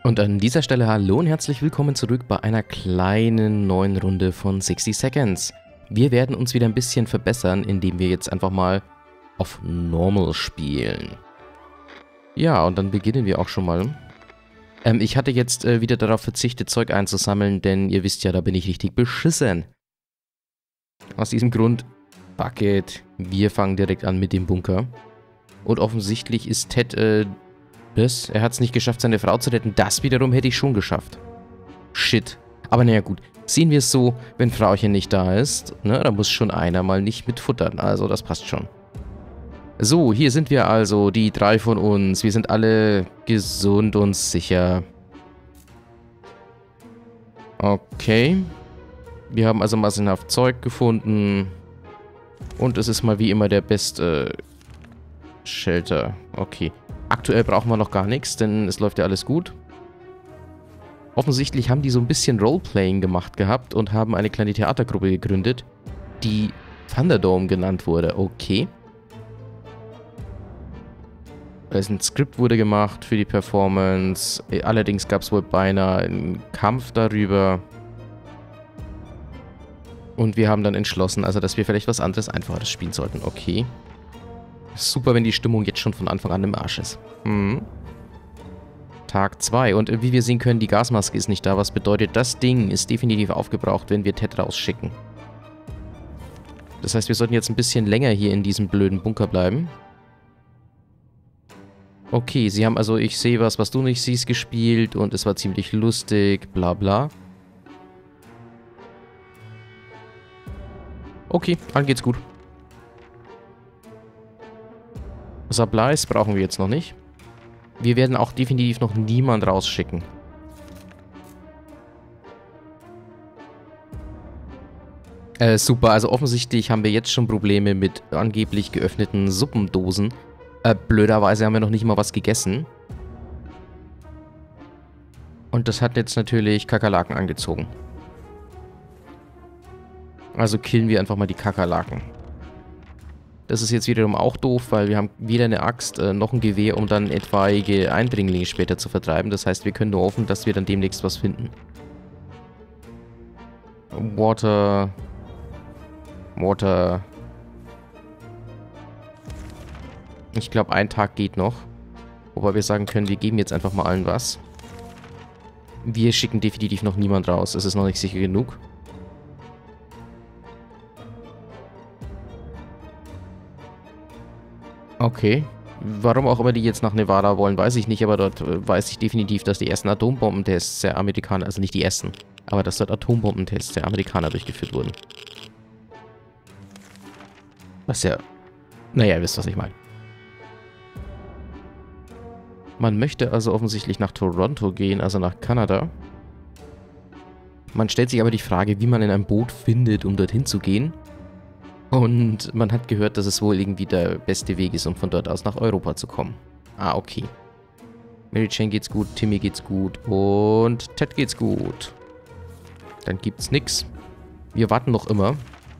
Und an dieser Stelle hallo und herzlich willkommen zurück bei einer kleinen neuen Runde von 60 Seconds. Wir werden uns wieder ein bisschen verbessern, indem wir jetzt einfach mal auf Normal spielen. Ja, und dann beginnen wir auch schon mal. Ich hatte jetzt wieder darauf verzichtet, Zeug einzusammeln, denn ihr wisst ja, da bin ich richtig beschissen. Aus diesem Grund, Bucket, wir fangen direkt an mit dem Bunker. Und offensichtlich ist Ted, er hat es nicht geschafft, seine Frau zu retten. Das wiederum hätte ich schon geschafft. Shit. Aber naja, gut. Sehen wir es so, wenn Frauchen nicht da ist, ne, da muss schon einer mal nicht mitfuttern. Also, das passt schon. So, hier sind wir also, die drei von uns. Wir sind alle gesund und sicher. Okay. Wir haben also massenhaft Zeug gefunden. Und es ist mal wie immer der beste Shelter. Okay. Aktuell brauchen wir noch gar nichts, denn es läuft ja alles gut. Offensichtlich haben die so ein bisschen Roleplaying gemacht gehabt und haben eine kleine Theatergruppe gegründet, die Thunderdome genannt wurde. Okay. Also ein Skript wurde gemacht für die Performance. Allerdings gab es wohl beinahe einen Kampf darüber. Und wir haben dann entschlossen, also dass wir vielleicht was anderes Einfaches spielen sollten. Okay. Super, wenn die Stimmung jetzt schon von Anfang an im Arsch ist. Tag 2. Und wie wir sehen können, die Gasmaske ist nicht da. Was bedeutet, das Ding ist definitiv aufgebraucht, wenn wir Ted rausschicken. Das heißt, wir sollten jetzt ein bisschen länger hier in diesem blöden Bunker bleiben. Okay, sie haben also Ich sehe was du nicht siehst gespielt und es war ziemlich lustig, bla bla. Okay, dann geht's gut. Supplies brauchen wir jetzt noch nicht. Wir werden auch definitiv noch niemand rausschicken. Super, also offensichtlich haben wir jetzt schon Probleme mit angeblich geöffneten Suppendosen. Blöderweise haben wir noch nicht mal was gegessen. Und das hat jetzt natürlich Kakerlaken angezogen. Also killen wir einfach mal die Kakerlaken. Das ist jetzt wiederum auch doof, weil wir haben weder eine Axt, noch ein Gewehr, um dann etwaige Eindringlinge später zu vertreiben. Das heißt, wir können nur hoffen, dass wir dann demnächst was finden. Water. Ich glaube, ein Tag geht noch. Wobei wir sagen können, wir geben jetzt einfach mal allen was. Wir schicken definitiv noch niemand raus. Es ist noch nicht sicher genug. Okay. Warum auch immer die jetzt nach Nevada wollen, weiß ich nicht, aber dort weiß ich definitiv, dass die ersten Atombombentests der Amerikaner, also nicht die ersten, aber dass dort Atombombentests der Amerikaner durchgeführt wurden. Was ja... Naja, ihr wisst, was ich meine. Man möchte also offensichtlich nach Toronto gehen, also nach Kanada. Man stellt sich aber die Frage, wie man in ein Boot findet, um dorthin zu gehen. Und man hat gehört, dass es wohl irgendwie der beste Weg ist, um von dort aus nach Europa zu kommen. Ah, okay. Mary Jane geht's gut, Timmy geht's gut und Ted geht's gut. Dann gibt's nix. Wir warten noch immer.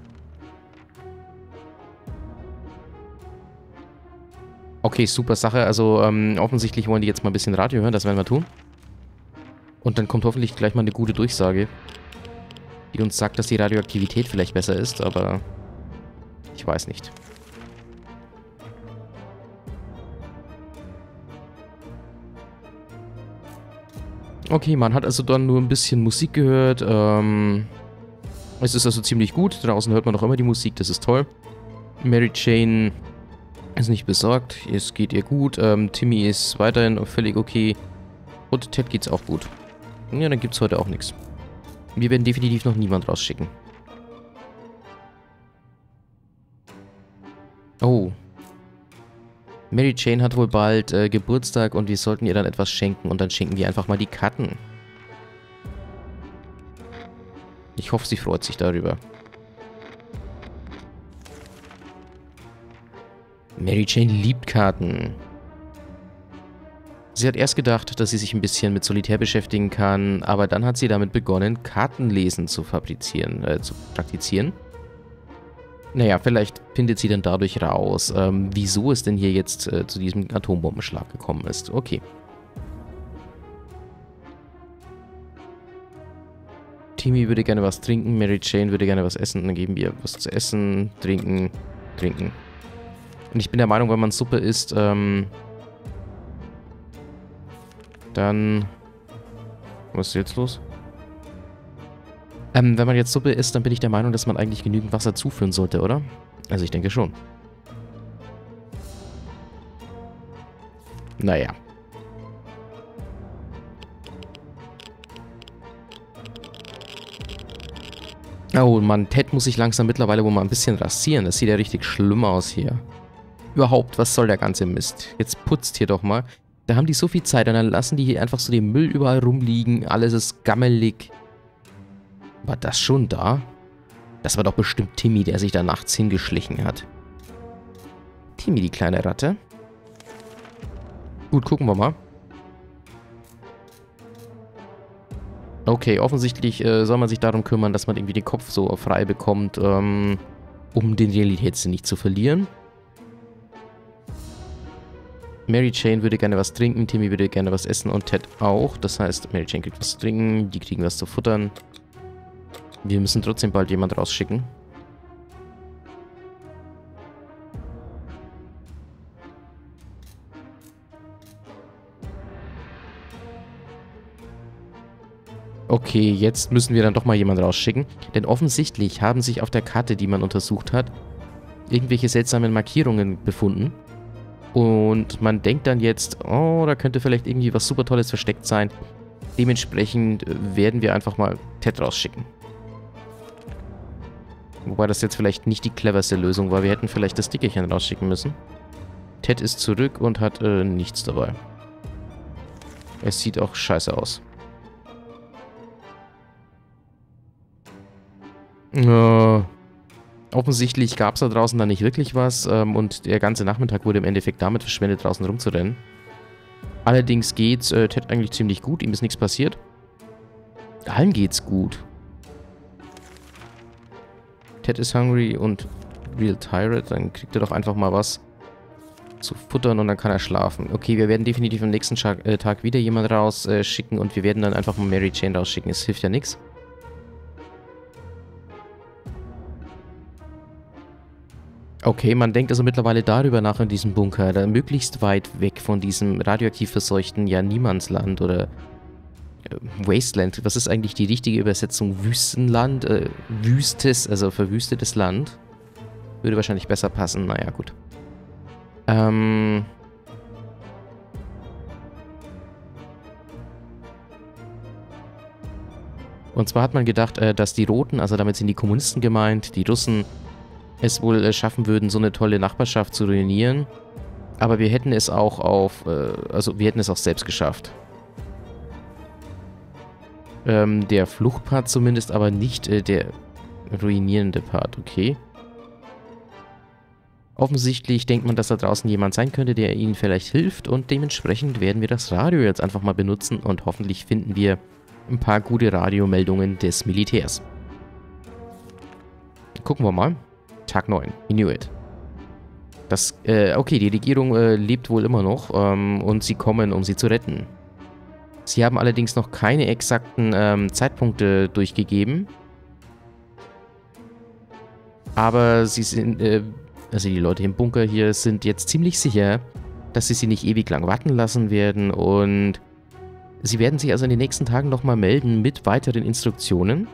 Okay, super Sache. Also offensichtlich wollen die jetzt mal ein bisschen Radio hören, das werden wir tun. Und dann kommt hoffentlich gleich mal eine gute Durchsage, die uns sagt, dass die Radioaktivität vielleicht besser ist, aber... Ich weiß nicht. Okay, man hat also dann nur ein bisschen Musik gehört. Es ist also ziemlich gut. Draußen hört man noch immer die Musik, das ist toll. Mary Jane ist nicht besorgt. Es geht ihr gut. Timmy ist weiterhin völlig okay. Und Ted geht's auch gut. Ja, dann gibt's heute auch nichts. Wir werden definitiv noch niemand rausschicken. Oh. Mary Jane hat wohl bald Geburtstag und wir sollten ihr dann etwas schenken und dann schenken wir einfach mal die Karten. Ich hoffe, sie freut sich darüber. Mary Jane liebt Karten. Sie hat erst gedacht, dass sie sich ein bisschen mit Solitär beschäftigen kann, aber dann hat sie damit begonnen, Kartenlesen zu praktizieren. Naja, vielleicht findet sie dann dadurch raus, wieso es denn hier jetzt zu diesem Atombombenschlag gekommen ist. Okay. Timmy würde gerne was trinken, Mary Jane würde gerne was essen. Dann geben wir was zu essen, trinken, trinken. Und ich bin der Meinung, wenn man Suppe isst, dann... Was ist jetzt los? Wenn man jetzt Suppe isst, dann bin ich der Meinung, dass man eigentlich genügend Wasser zuführen sollte, oder? Also ich denke schon. Naja. Oh Mann, Ted muss sich langsam mittlerweile wohl mal ein bisschen rasieren. Das sieht ja richtig schlimm aus hier. Überhaupt, was soll der ganze Mist? Jetzt putzt hier doch mal. Da haben die so viel Zeit und dann lassen die hier einfach so den Müll überall rumliegen. Alles ist gammelig. War das schon da? Das war doch bestimmt Timmy, der sich da nachts hingeschlichen hat. Timmy, die kleine Ratte. Gut, gucken wir mal. Okay, offensichtlich soll man sich darum kümmern, dass man irgendwie den Kopf so frei bekommt, um den Realitätssinn nicht zu verlieren. Mary Jane würde gerne was trinken, Timmy würde gerne was essen und Ted auch. Das heißt, Mary Jane kriegt was zu trinken, die kriegen was zu futtern. Wir müssen trotzdem bald jemand rausschicken. Okay, jetzt müssen wir dann doch mal jemanden rausschicken. Denn offensichtlich haben sich auf der Karte, die man untersucht hat, irgendwelche seltsamen Markierungen befunden. Und man denkt dann jetzt, oh, da könnte vielleicht irgendwie was super Tolles versteckt sein. Dementsprechend werden wir einfach mal Ted rausschicken. Wobei das jetzt vielleicht nicht die cleverste Lösung war. Wir hätten vielleicht das Dickerchen rausschicken müssen. Ted ist zurück und hat nichts dabei. Es sieht auch scheiße aus. Offensichtlich gab es da draußen dann nicht wirklich was und der ganze Nachmittag wurde im Endeffekt damit verschwendet, draußen rumzurennen. Allerdings geht's Ted eigentlich ziemlich gut, ihm ist nichts passiert. Allen geht's gut. Ted ist hungry und real tired, dann kriegt er doch einfach mal was zu futtern und dann kann er schlafen. Okay, wir werden definitiv am nächsten Tag wieder jemand rausschicken und wir werden dann einfach mal Mary Jane rausschicken. Es hilft ja nichts. Okay, man denkt also mittlerweile darüber nach in diesem Bunker, da möglichst weit weg von diesem radioaktiv verseuchten, ja, Niemandsland oder Wasteland. Was ist eigentlich die richtige Übersetzung? Wüstenland? Wüstes, also verwüstetes Land. Würde wahrscheinlich besser passen, naja, gut. Und zwar hat man gedacht, dass die Roten, also damit sind die Kommunisten gemeint, die Russen, es wohl schaffen würden, so eine tolle Nachbarschaft zu ruinieren. Aber wir hätten es auch wir hätten es auch selbst geschafft. Der Fluchtpart zumindest, aber nicht der ruinierende Part, okay. Offensichtlich denkt man, dass da draußen jemand sein könnte, der ihnen vielleicht hilft und dementsprechend werden wir das Radio jetzt einfach mal benutzen und hoffentlich finden wir ein paar gute Radiomeldungen des Militärs. Gucken wir mal. Tag 9, Inuit. Okay, die Regierung lebt wohl immer noch und sie kommen, um sie zu retten. Sie haben allerdings noch keine exakten Zeitpunkte durchgegeben. Aber sie sind, also die Leute im Bunker hier sind jetzt ziemlich sicher, dass sie nicht ewig lang warten lassen werden und sie werden sich also in den nächsten Tagen nochmal melden mit weiteren Instruktionen.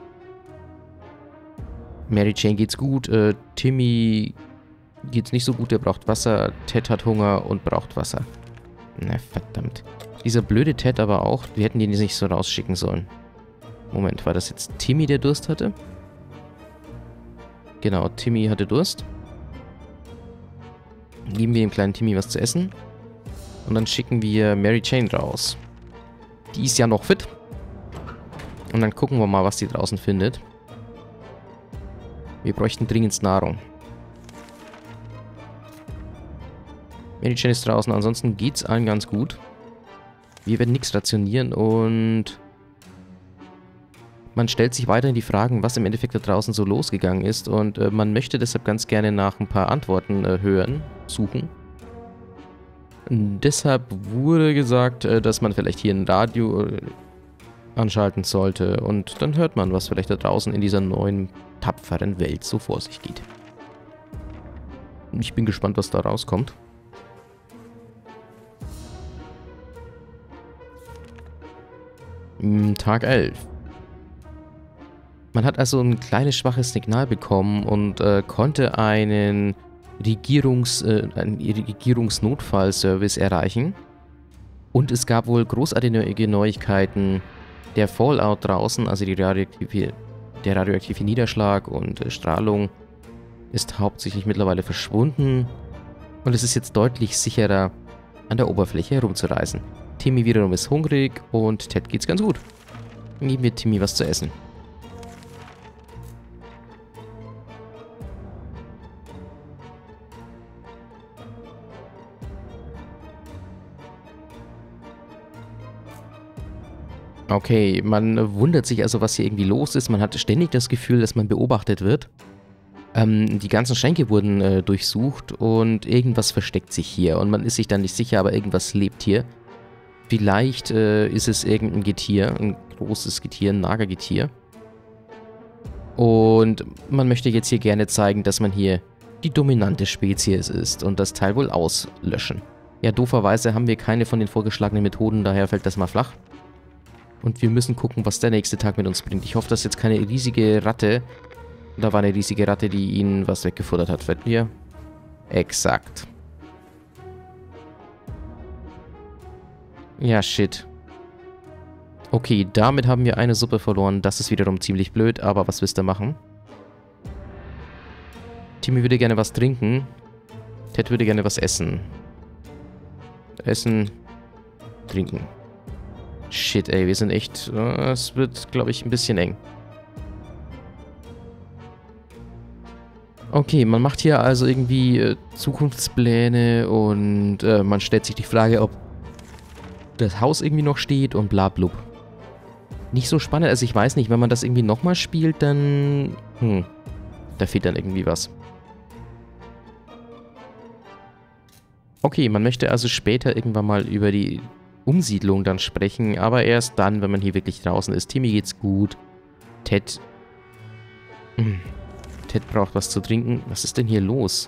Mary Jane geht's gut, Timmy geht's nicht so gut, der braucht Wasser, Ted hat Hunger und braucht Wasser. Na verdammt. Dieser blöde Ted aber auch, wir hätten den nicht so rausschicken sollen. Moment, war das jetzt Timmy, der Durst hatte? Genau, Timmy hatte Durst. Geben wir dem kleinen Timmy was zu essen. Und dann schicken wir Mary Jane raus. Die ist ja noch fit. Und dann gucken wir mal, was die draußen findet. Wir bräuchten dringend Nahrung. Mary Jane ist draußen, ansonsten geht's allen ganz gut. Wir werden nichts rationieren und man stellt sich weiterhin die Fragen, was im Endeffekt da draußen so losgegangen ist und man möchte deshalb ganz gerne nach ein paar Antworten suchen. Und deshalb wurde gesagt, dass man vielleicht hier ein Radio anschalten sollte. Und dann hört man, was vielleicht da draußen in dieser neuen, tapferen Welt so vor sich geht. Ich bin gespannt, was da rauskommt. Tag 11. Man hat also ein kleines, schwaches Signal bekommen und konnte einen Regierungsnotfallservice erreichen. Und es gab wohl großartige Neuigkeiten. Der Fallout draußen, also der radioaktive Niederschlag und Strahlung, ist hauptsächlich mittlerweile verschwunden. Und es ist jetzt deutlich sicherer, an der Oberfläche herumzureisen. Timmy wiederum ist hungrig und Ted geht's ganz gut. Dann geben wir Timmy was zu essen. Okay, man wundert sich also, was hier irgendwie los ist. Man hat ständig das Gefühl, dass man beobachtet wird. Die ganzen Schränke wurden durchsucht und irgendwas versteckt sich hier. Und man ist sich dann nicht sicher, aber irgendwas lebt hier. Vielleicht ist es irgendein Getier, ein großes Getier, ein Nagergetier. Und man möchte jetzt hier gerne zeigen, dass man hier die dominante Spezies ist und das Teil wohl auslöschen. Ja, dooferweise haben wir keine von den vorgeschlagenen Methoden, daher fällt das mal flach. Und wir müssen gucken, was der nächste Tag mit uns bringt. Ich hoffe, dass jetzt keine riesige Ratte... Da war eine riesige Ratte, die ihnen was weggefuttert hat. Wetten wir? Exakt. Ja, shit. Okay, damit haben wir eine Suppe verloren. Das ist wiederum ziemlich blöd, aber was willst du machen? Timmy würde gerne was trinken. Ted würde gerne was essen. Essen. Trinken. Shit, ey, wir sind echt... Es wird, glaube ich, ein bisschen eng. Okay, man macht hier also irgendwie Zukunftspläne und man stellt sich die Frage, ob das Haus irgendwie noch steht und bla blub. Nicht so spannend, also ich weiß nicht, wenn man das irgendwie nochmal spielt, dann... da fehlt dann irgendwie was. Okay, man möchte also später irgendwann mal über die Umsiedlung dann sprechen, aber erst dann, wenn man hier wirklich draußen ist. Timmy geht's gut. Ted... Ted braucht was zu trinken. Was ist denn hier los?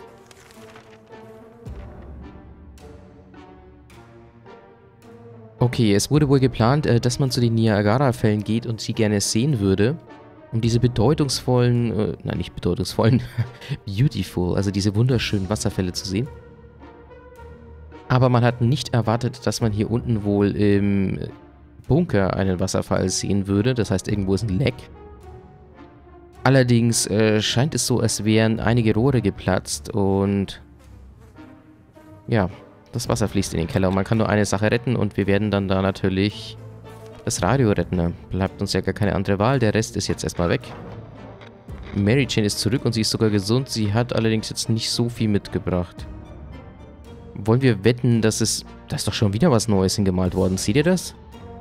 Okay, es wurde wohl geplant, dass man zu den Niagara-Fällen geht und sie gerne sehen würde. Um diese bedeutungsvollen, nein, nicht bedeutungsvollen, beautiful, also diese wunderschönen Wasserfälle zu sehen. Aber man hat nicht erwartet, dass man hier unten wohl im Bunker einen Wasserfall sehen würde. Das heißt, irgendwo ist ein Leck. Allerdings scheint es so, als wären einige Rohre geplatzt und ja, das Wasser fließt in den Keller und man kann nur eine Sache retten und wir werden dann da natürlich das Radio retten. Da bleibt uns ja gar keine andere Wahl, der Rest ist jetzt erstmal weg. Mary Jane ist zurück und sie ist sogar gesund, sie hat allerdings jetzt nicht so viel mitgebracht. Wollen wir wetten, dass es... Da ist doch schon wieder was Neues hingemalt worden, seht ihr das?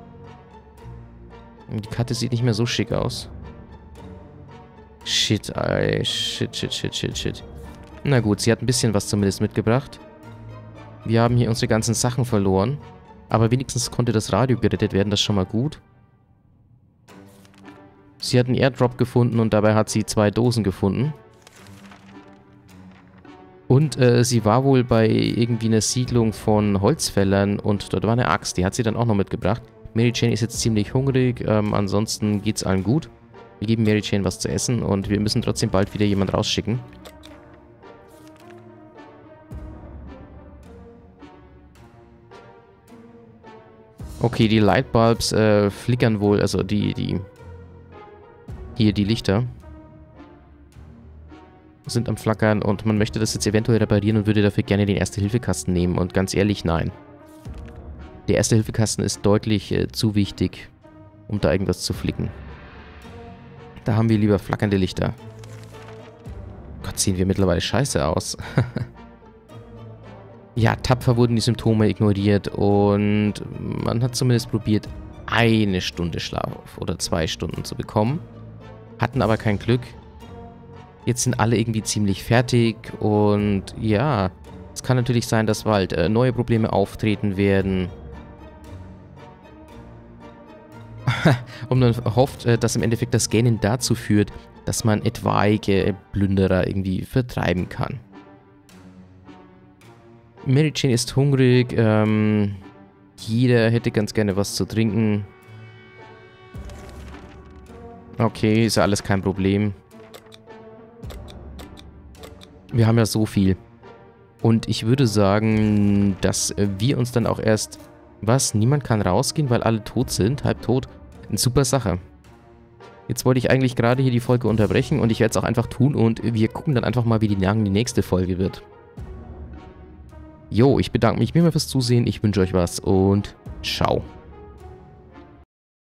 Die Karte sieht nicht mehr so schick aus. Shit, ey. Shit. Na gut, sie hat ein bisschen was zumindest mitgebracht. Wir haben hier unsere ganzen Sachen verloren. Aber wenigstens konnte das Radio gerettet werden, das ist schon mal gut. Sie hat einen Airdrop gefunden und dabei hat sie 2 Dosen gefunden. Und sie war wohl bei irgendwie einer Siedlung von Holzfällern und dort war eine Axt, die hat sie dann auch noch mitgebracht. Mary Jane ist jetzt ziemlich hungrig, ansonsten geht's allen gut. Wir geben Mary Jane was zu essen und wir müssen trotzdem bald wieder jemand rausschicken. Okay, die Lightbulbs flickern wohl, also hier die Lichter sind am Flackern und man möchte das jetzt eventuell reparieren und würde dafür gerne den Erste-Hilfe-Kasten nehmen und ganz ehrlich, nein. Der Erste-Hilfe-Kasten ist deutlich zu wichtig, um da irgendwas zu flicken. Da haben wir lieber flackernde Lichter. Gott, sehen wir mittlerweile scheiße aus. Ja, tapfer wurden die Symptome ignoriert und man hat zumindest probiert, 1 Stunde Schlaf oder 2 Stunden zu bekommen. Hatten aber kein Glück. Jetzt sind alle irgendwie ziemlich fertig und ja, es kann natürlich sein, dass bald neue Probleme auftreten werden. Und man hofft, dass im Endeffekt das Gähnen dazu führt, dass man etwaige Plünderer irgendwie vertreiben kann. Mary Jane ist hungrig. Jeder hätte ganz gerne was zu trinken. Okay, ist ja alles kein Problem. Wir haben ja so viel. Und ich würde sagen, dass wir uns dann auch erst... Was? Niemand kann rausgehen, weil alle tot sind? Halbtot? Eine super Sache. Jetzt wollte ich eigentlich gerade hier die Folge unterbrechen und ich werde es auch einfach tun und wir gucken dann einfach mal, wie lang die nächste Folge wird. Jo, ich bedanke mich mir fürs Zusehen, ich wünsche euch was und ciao.